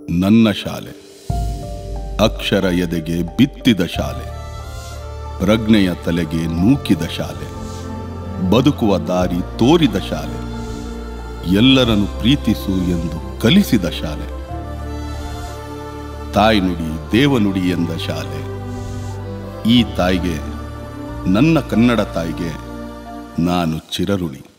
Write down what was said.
ನನ್ನ ಶಾಲೆ. ಅಕ್ಷರ ಎದೆಗೆ ಬಿತ್ತಿದ ಶಾಲೆ, ಪ್ರಜ್ಞೆಯ ತಲೆಗೆ ನೂಕಿದ ಶಾಲೆ, ಬದುಕುವ ದಾರಿ ತೋರಿದ ಶಾಲೆ, ಎಲ್ಲರನ್ನು ಪ್ರೀತಿಸು ಎಂದು ಕಲಿಸಿದ ಶಾಲೆ, ತಾಯ್ನುಡಿ ದೇವನುಡಿ ಎಂದ ಶಾಲೆ. ಈ ತಾಯಿಗೆ, ನನ್ನ ಕನ್ನಡ ತಾಯಿಗೆ ನಾನು ಚಿರಋಣಿ.